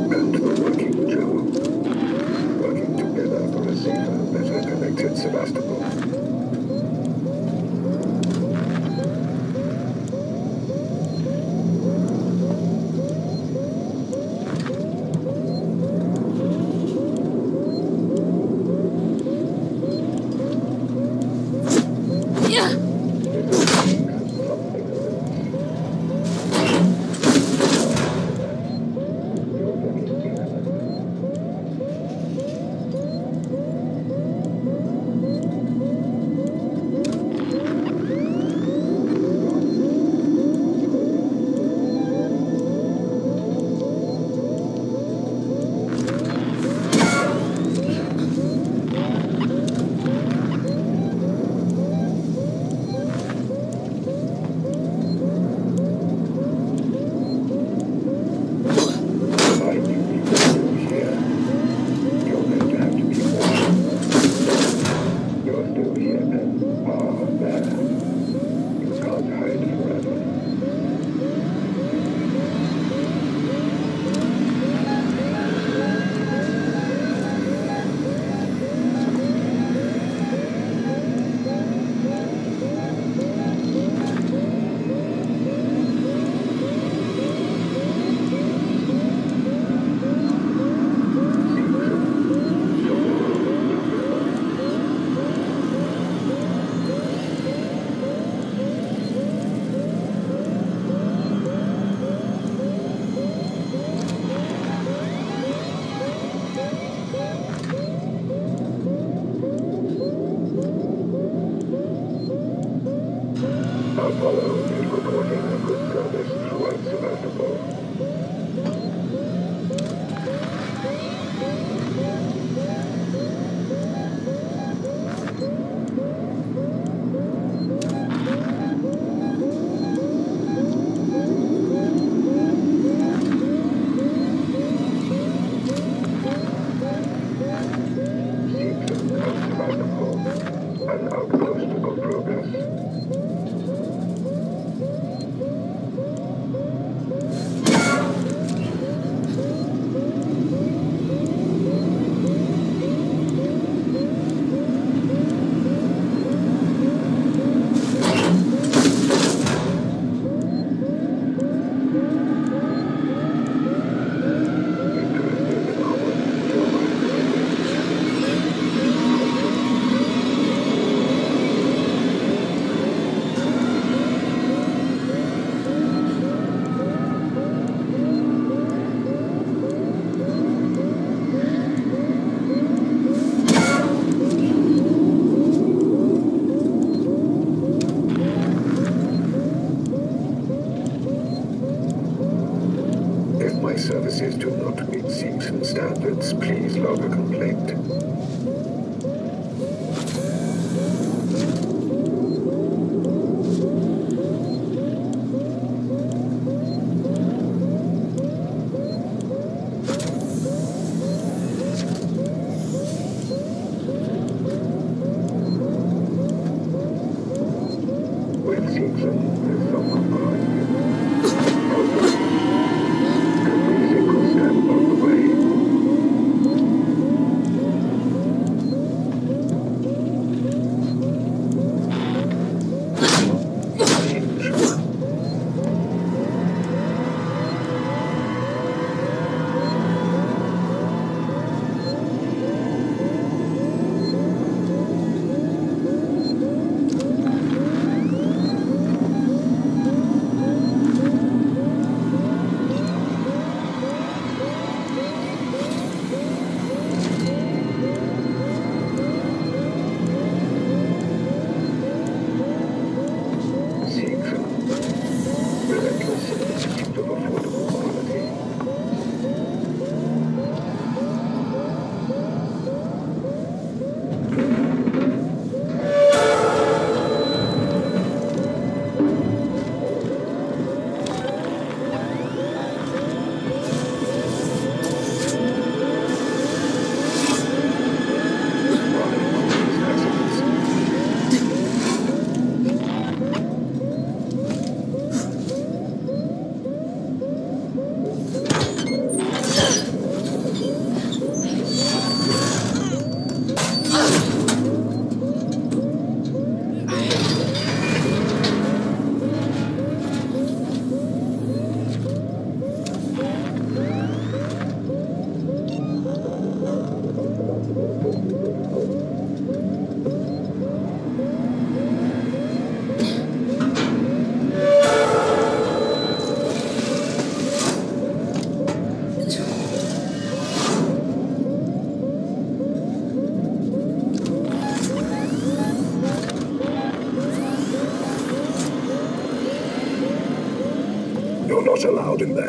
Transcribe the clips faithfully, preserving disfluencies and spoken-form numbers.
and the working job, working together for a safer, better connected Sebastopol. Apollo is reporting a good progress throughout Sebastopol. Seems of Sebastopol, an outpost of progress. If my services do not meet Seegson standards, please log a complaint. With Seegson, there's someone behind you. Every single step of the way.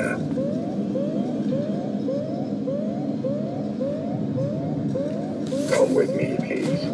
here. Come with me, please.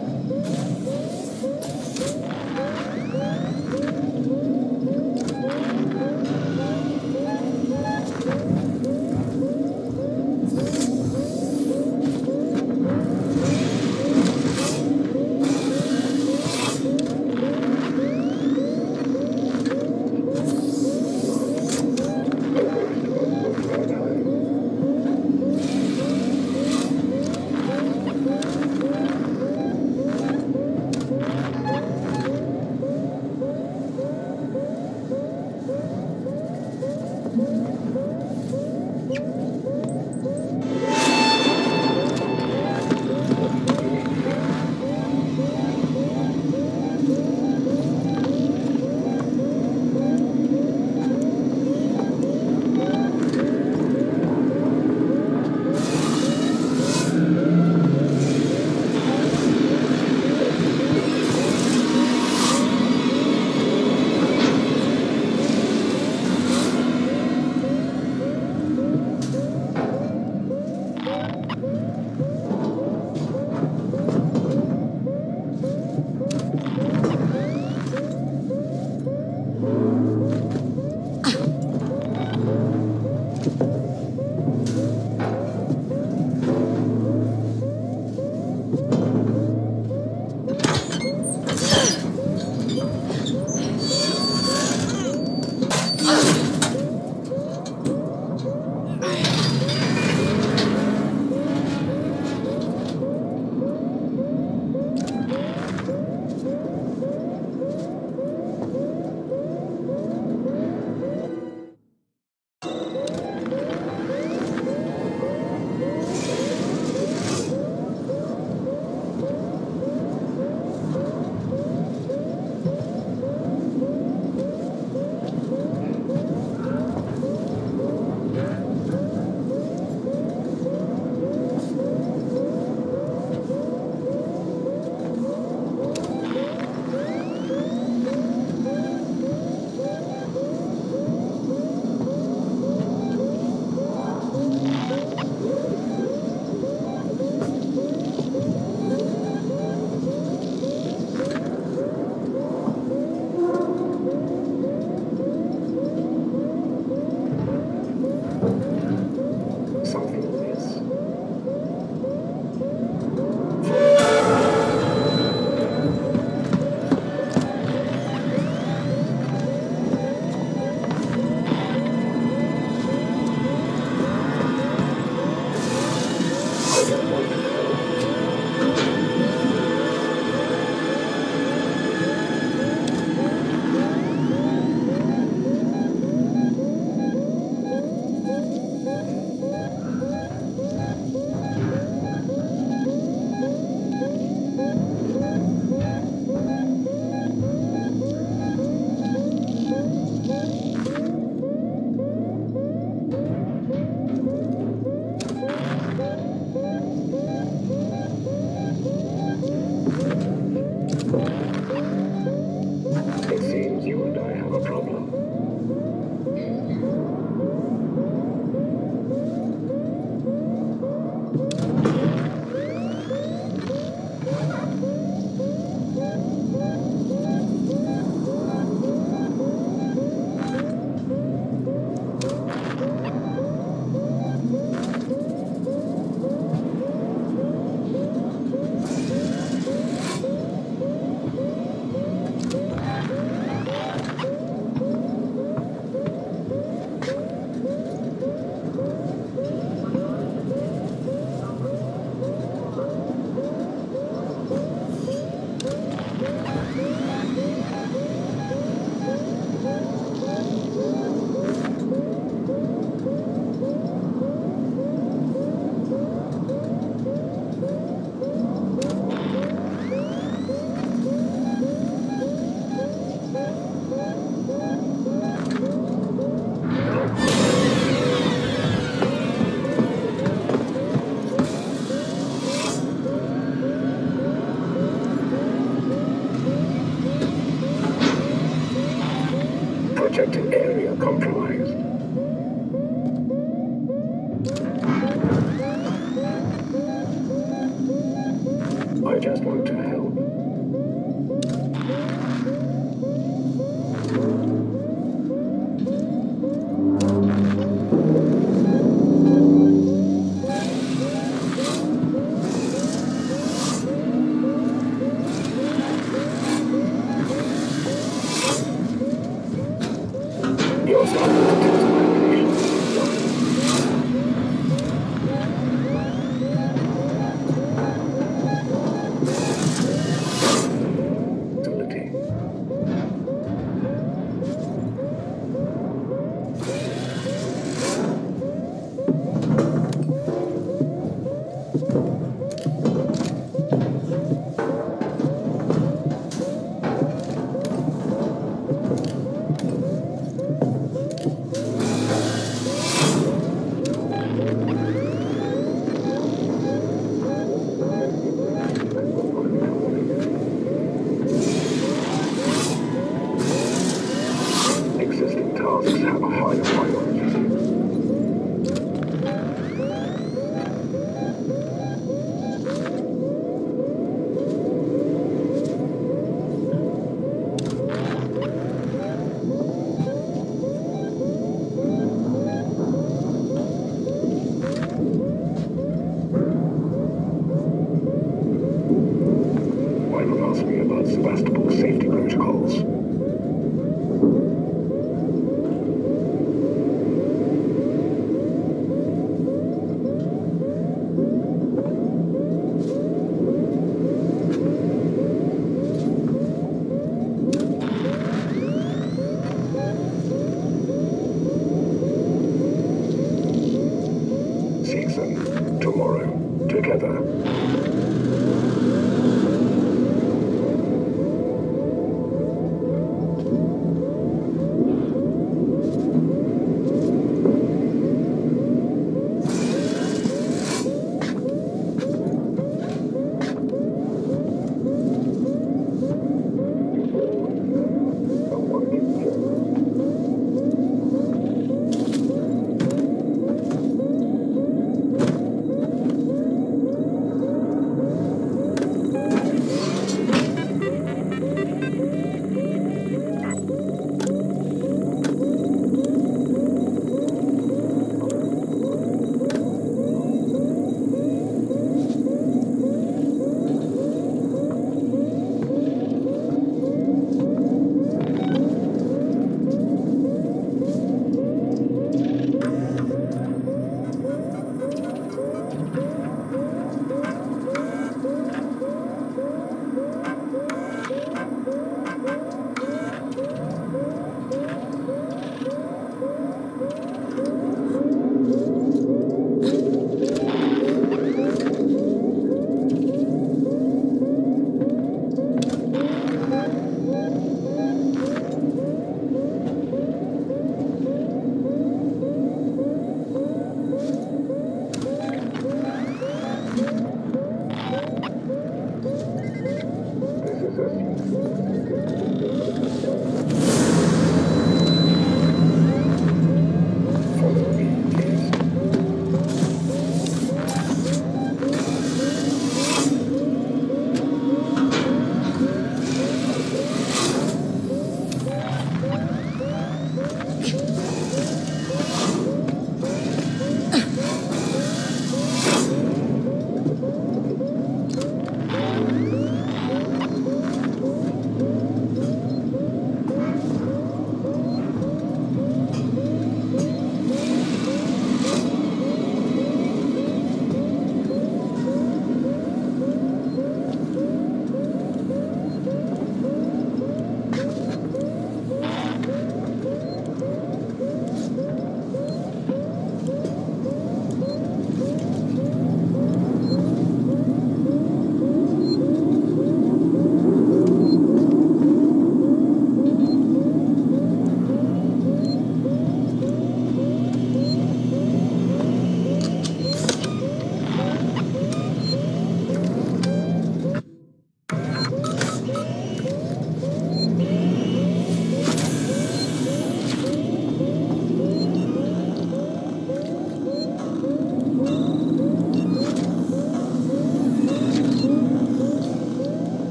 together.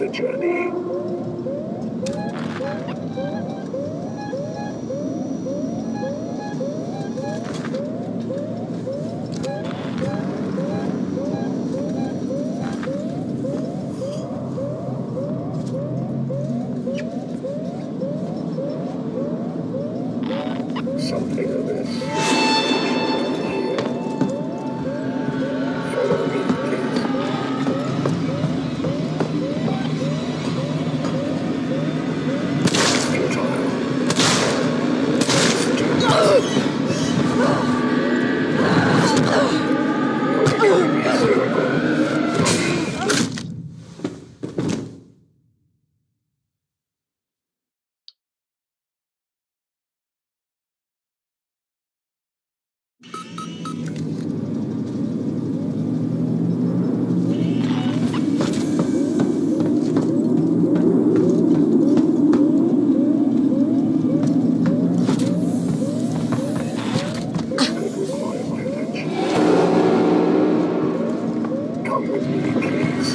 the journey. Something of this. Follow me, please. Futile. You're becoming hysterical. Come with me, please.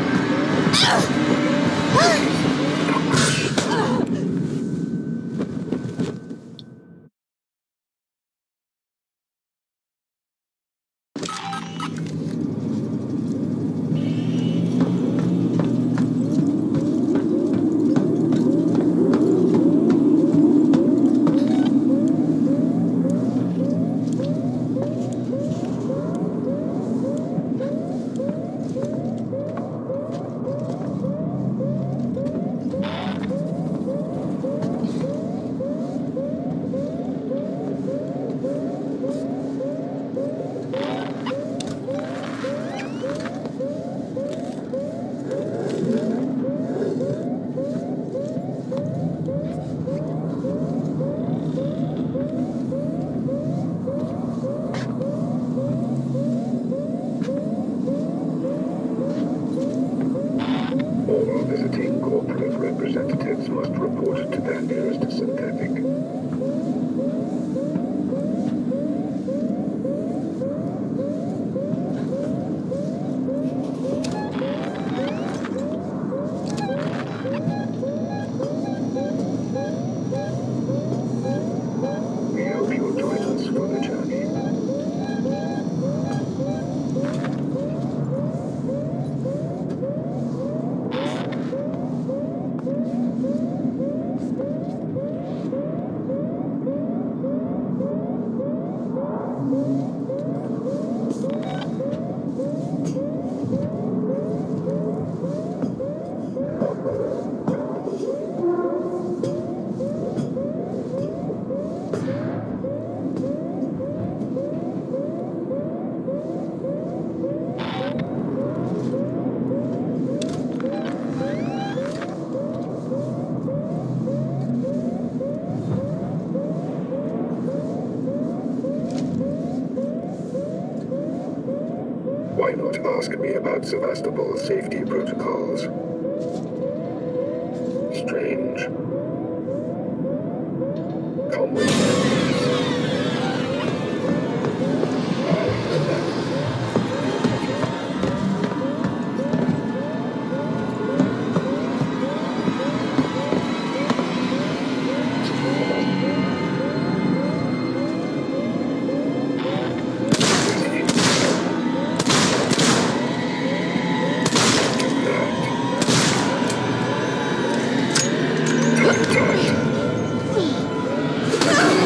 All visiting corporate representatives must report to their nearest synthetic. We hope you'll join us for the journey. Why not ask me about Sevastopol's safety protocols? Strange. Come with me. Time.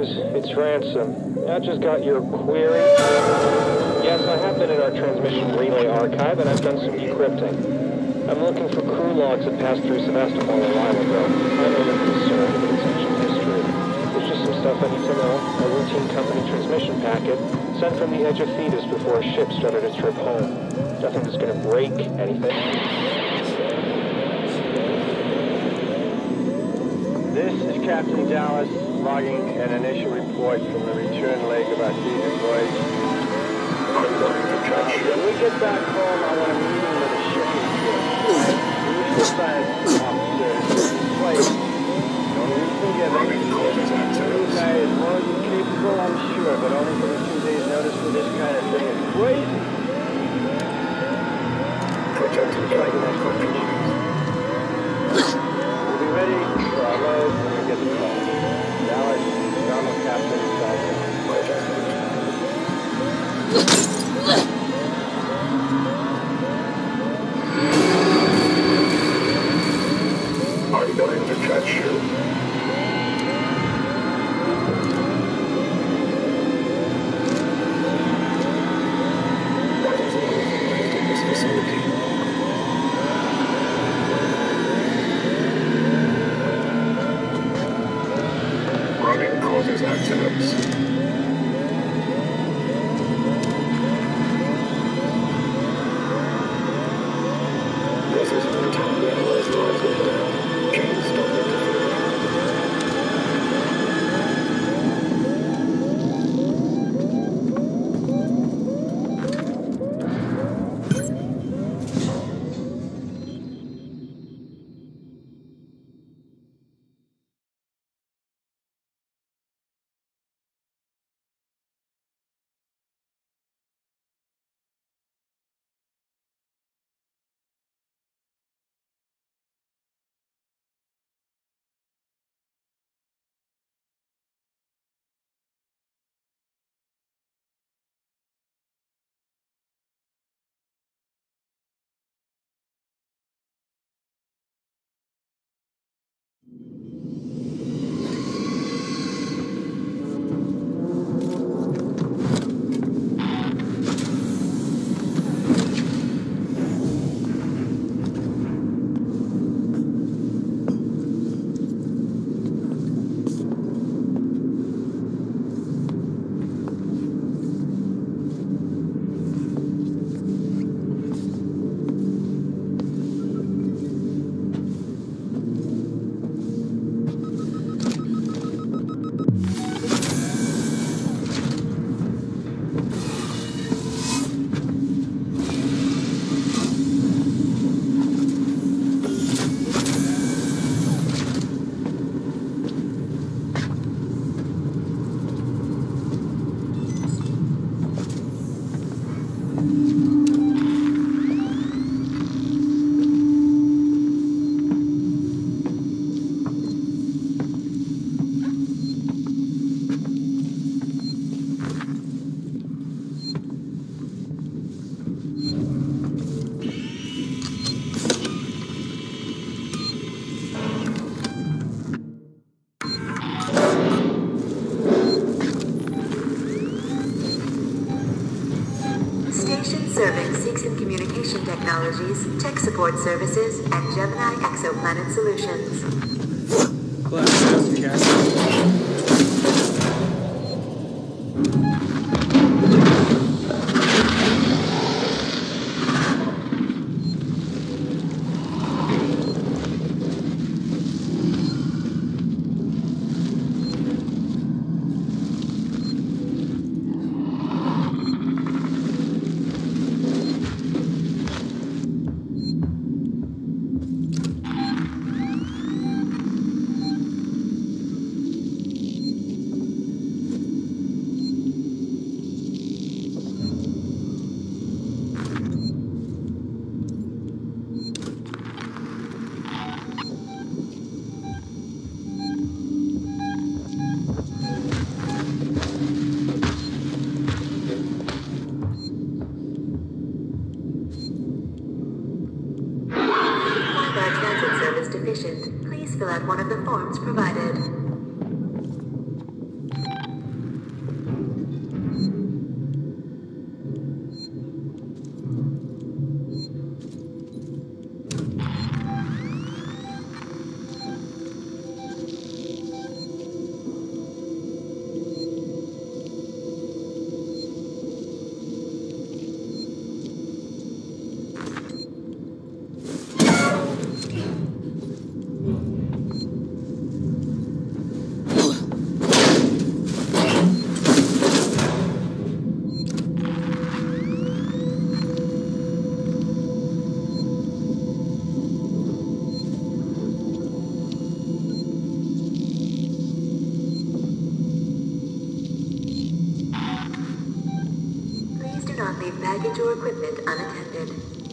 James. It's Ransom. I just got your query. Yes, I have been in our transmission relay archive, and I've done some decrypting. I'm looking for crew logs that passed through Sevastopol a while ago. I know you're concerned, but it's ancient history. There's just some stuff I need to know. A routine company transmission packet sent from the edge of Thetis before a ship started its trip home. Nothing that's going to break anything. This is Captain Dallas, logging an initial report from the return leg of our Thetis voyage. When we get back home, I want a meeting with a shipping force. The initial science officer has been placed. Don't reason given. The guy is more than capable, I'm sure, but only for a few days' notice for this kind of thing is crazy. Protected by the company. We'll be ready for our load when we get the call. Dallas, Donald Captain, inside out. I'm going to catch you. That is all left in this facility. Running causes accidents. This is the time the analyst lies window. James, stop interfering. Serving Seegson Communication Technologies, Tech Support Services, and Gemini Exoplanet Solutions. Deficient. Please fill out one of the forms provided. leave baggage or equipment unattended.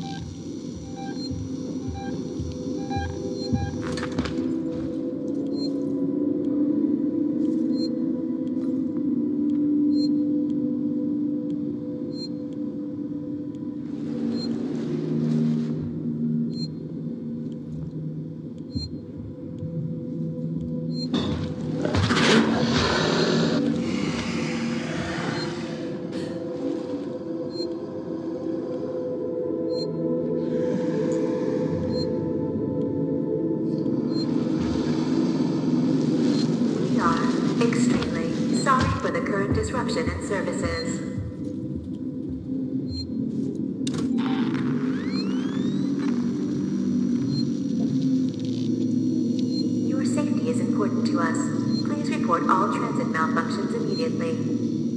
Extremely sorry for the current disruption in services. Your safety is important to us. Please report all transit malfunctions immediately.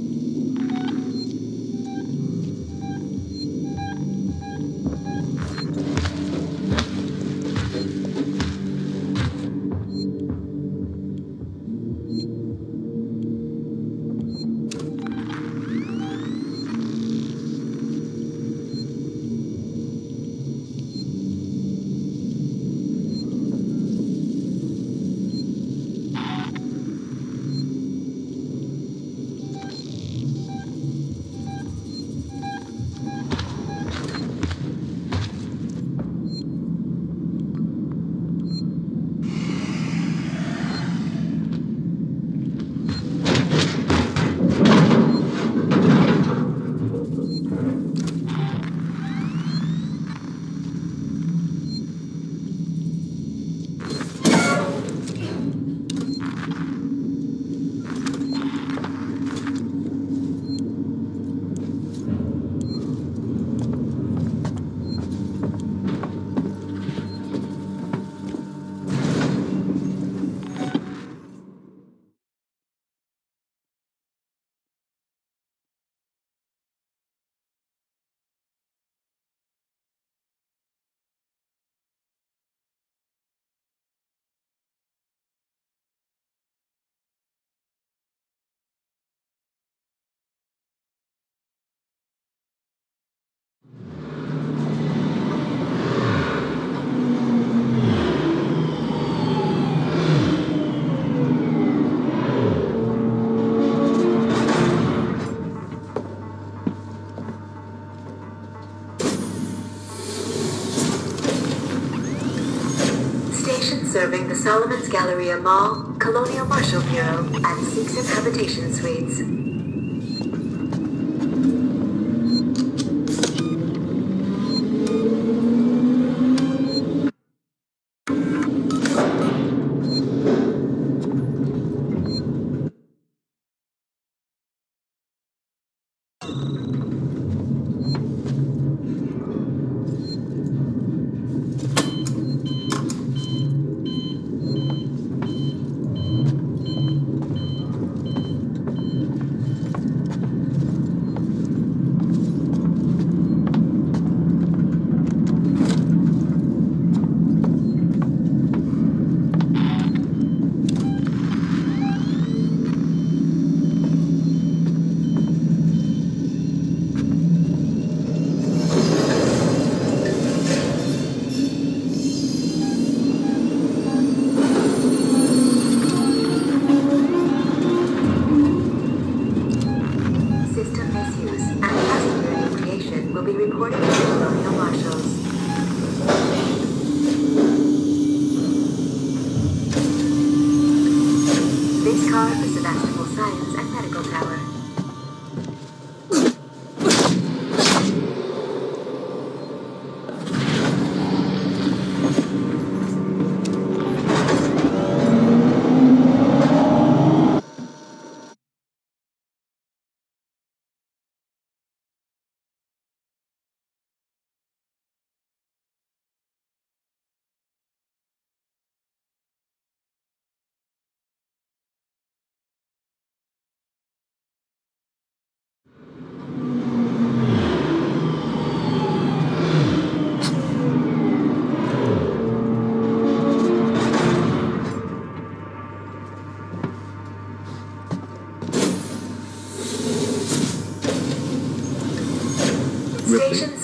Serving the Solomon's Galleria Mall, Colonial Marshal Bureau, and Seegson Habitation Suites.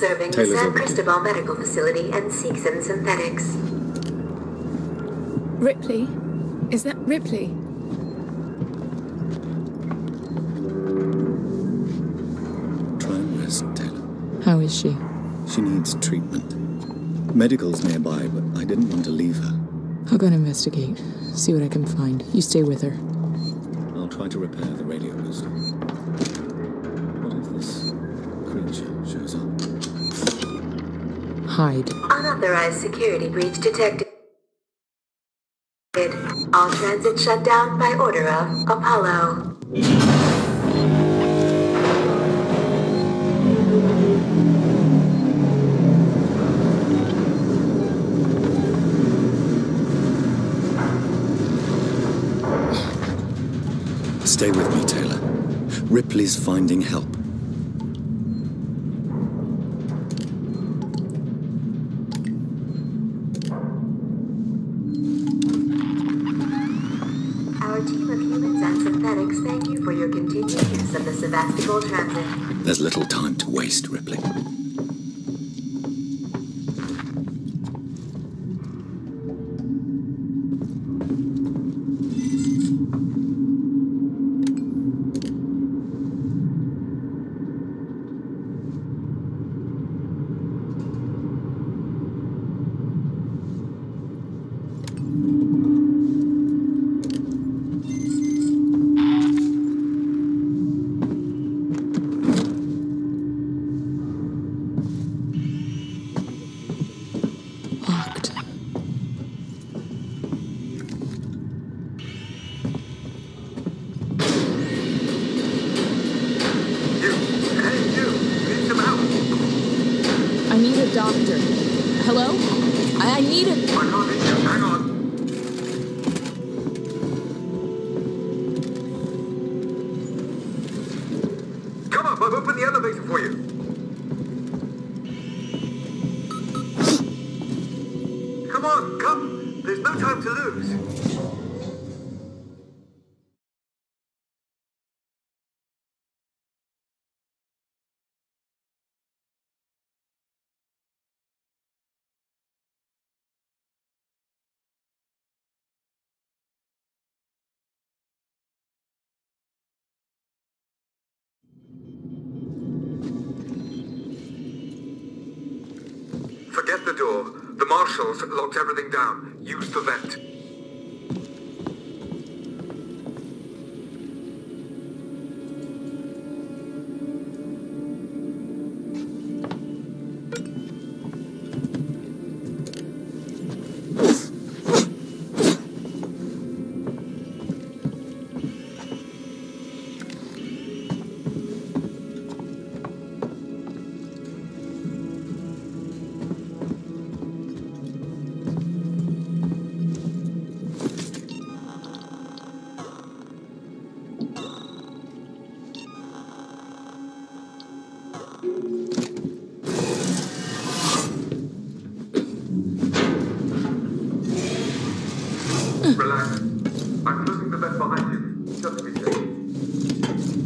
serving the Taylor's San over here. Cristobal Medical Facility and Seegson Synthetics. Ripley? Is that Ripley? Try and rest, Taylor. How is she? She needs treatment. Medical's nearby, but I didn't want to leave her. I'll go and investigate. See what I can find. You stay with her. I'll try to repair the radio booster. What if this creature shows up? Hide. Unauthorized security breach detected. All transit shut down by order of Apollo. Stay with me, Taylor. Ripley's finding help. Our team of humans and synthetics thank you for your continued use of the Sevastopol Transit. There's little time to waste, Ripley. Locked. You! Hey, you! Need some help! I need a doctor. Hello? I, I need a... I can't reach you. Hang on. Come up, I've opened the elevator for you. Come on, come. There's no time to lose. Forget the door. The marshals locked everything down. Use the vent. Relax. I'm closing the vent behind you. Just be safe.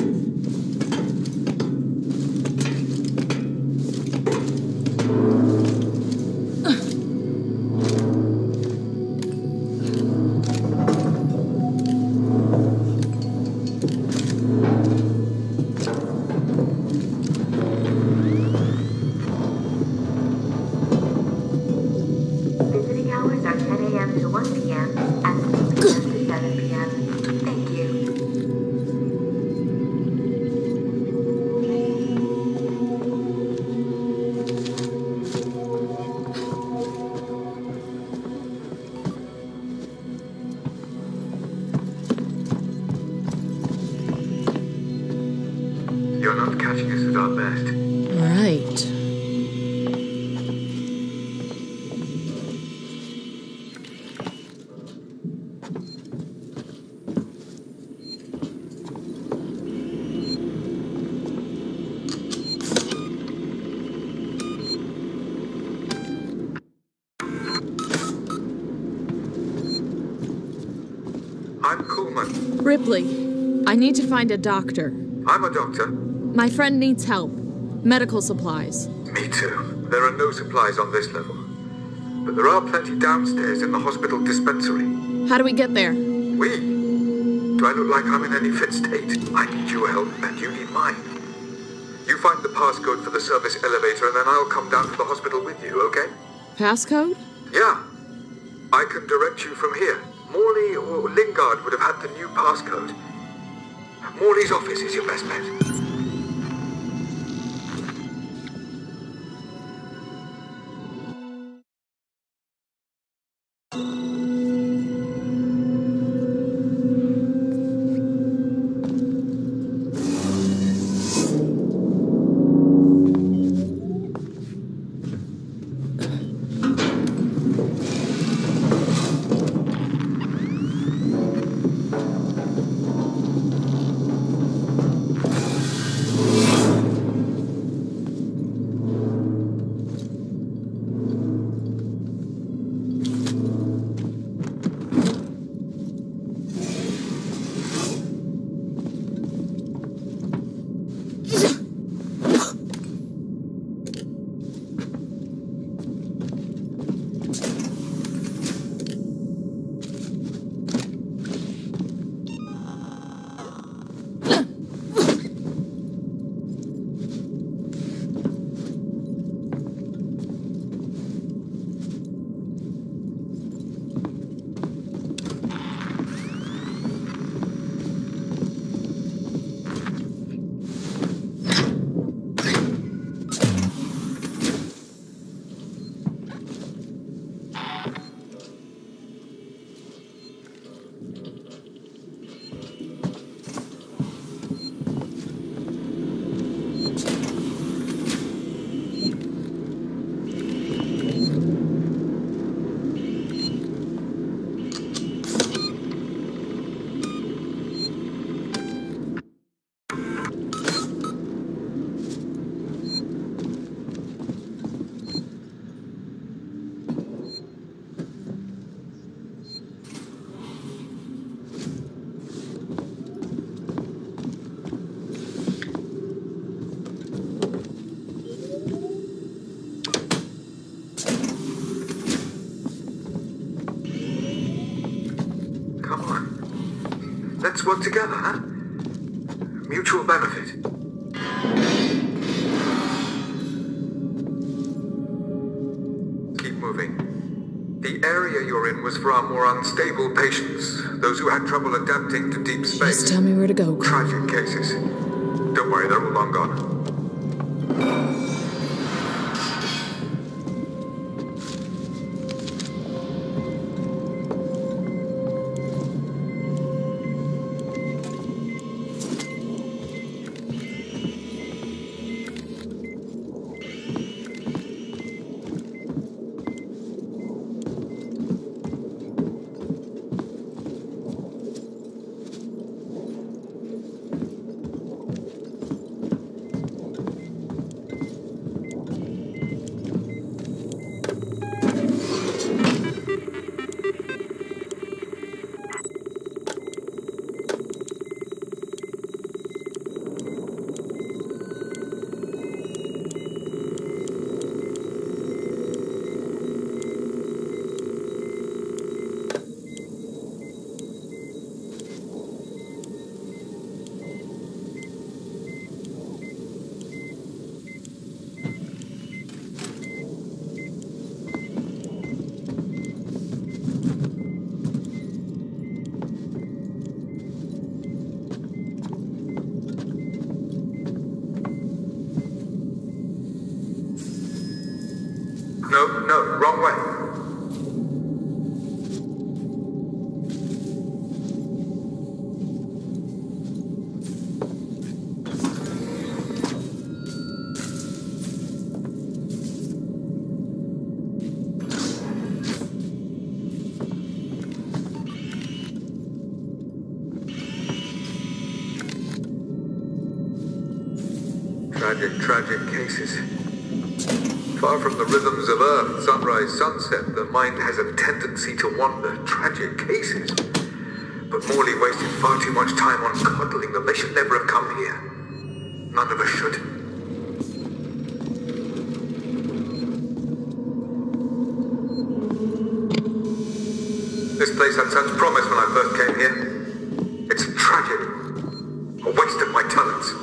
Visiting hours are ten A M to one P M and three P M to seven P M Thank you. You're not catching us at our best. Right. I'm Coleman. Ripley, I need to find a doctor. I'm a doctor. My friend needs help. Medical supplies. Me too. There are no supplies on this level. But there are plenty downstairs in the hospital dispensary. How do we get there? We? Do I look like I'm in any fit state? I need your help and you need mine. You find the passcode for the service elevator and then I'll come down to the hospital with you, okay? Passcode? Yeah. I can direct you from here. Morley or Lingard would have had the new passcode. Morley's office is your best bet. Let's work together, huh? Mutual benefit. Keep moving. The area you're in was for our more unstable patients, those who had trouble adapting to deep space. Just tell me where to go. Tragic cases. Don't worry, they're all long gone. No, no, wrong way. Tragic, tragic cases. Far from the rhythms of Earth, sunrise, sunset, the mind has a tendency to wander. Tragic cases. But Morley wasted far too much time on coddling them. They should never have come here. None of us should. this place had such promise when I first came here. It's a tragedy. A waste of my talents.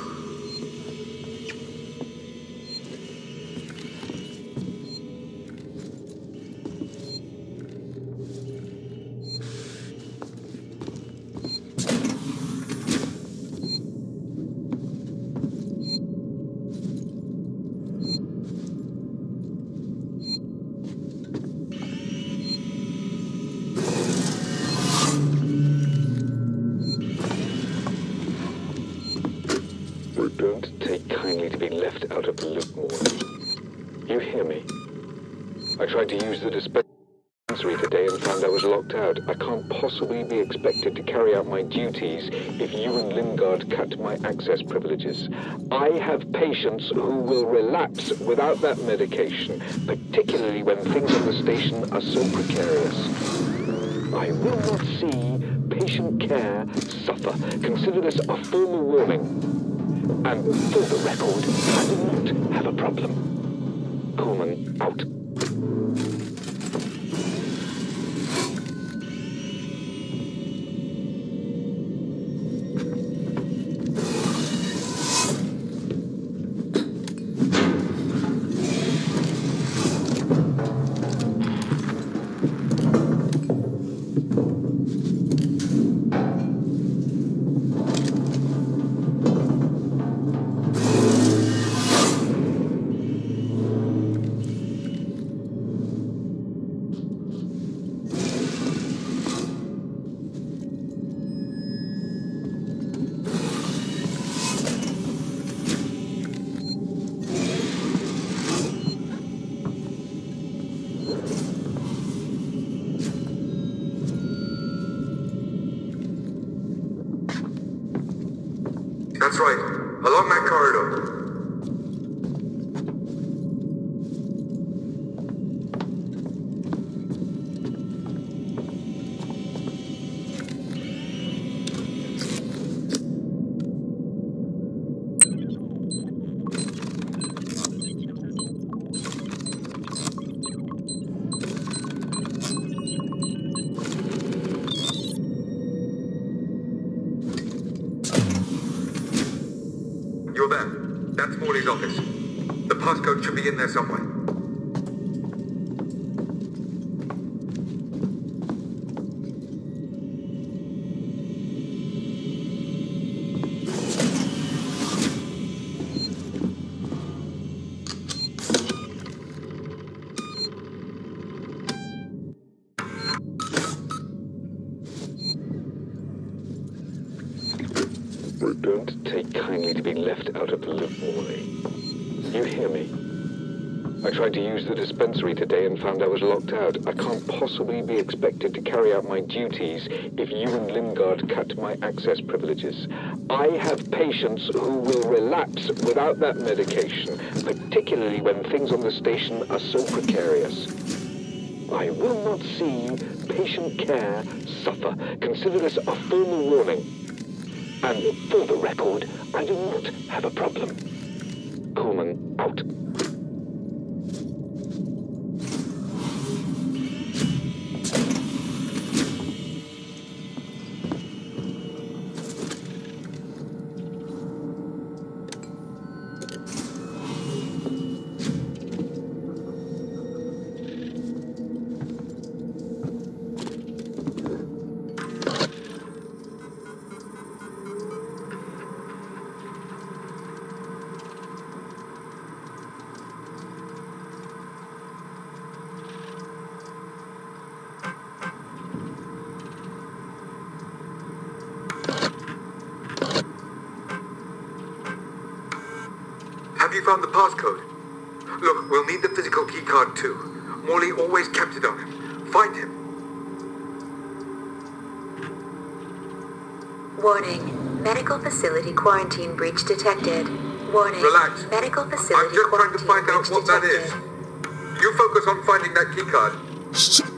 Don't take kindly to being left out of the loop more. You hear me? I tried to use the dispensary today and found I was locked out. I can't possibly be expected to carry out my duties if you and Lingard cut my access privileges. I have patients who will relapse without that medication, particularly when things on the station are so precarious. I will not see patient care suffer. Consider this a formal warning. And for the record, I do not have a problem. Pullman out. That's right. Along that corridor. You're there. That's Morley's office. The passcode should be in there somewhere. Don't take kindly to being left out of the loop, Morley. You hear me? I tried to use the dispensary today and found I was locked out. I can't possibly be expected to carry out my duties if you and Lingard cut my access privileges. I have patients who will relapse without that medication, particularly when things on the station are so precarious. I will not see patient care suffer. Consider this a formal warning. And for the record, I do not have a problem. Pullman out. Have you found the passcode? Look, we'll need the physical keycard too. Morley always kept it on him. Find him. Warning. Medical facility quarantine breach detected. Warning. Relax. Medical facility I'm just trying to quarantine find out breach what that detected. is. You focus on finding that keycard.